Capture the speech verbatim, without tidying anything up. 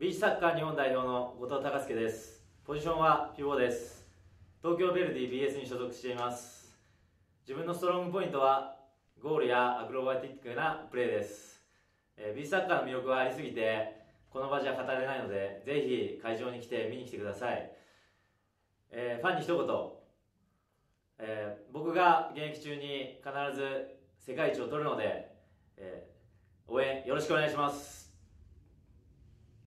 ビーチサッカー日本代表の後藤隆介です。ポジションはピボです。東京ヴェルディ ビーエス に所属しています。自分のストロングポイントはゴールやアクロバティックなプレーです。えー、ビーチサッカーの魅力がありすぎてこの場じゃ語れないので、ぜひ会場に来て見に来てください。えー、ファンに一言、えー、僕が現役中に必ず世界一を取るので、えー、応援よろしくお願いします。